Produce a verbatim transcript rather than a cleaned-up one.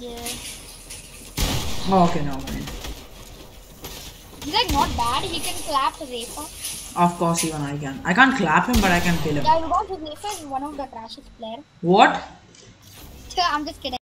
Yeah. Oh, okay, no mind. He's like not bad. He can clap Refa. Of course, even I can. I can't clap him, but I can kill him. Yeah, because Refa is one of the trashiest player. What? I'm just kidding.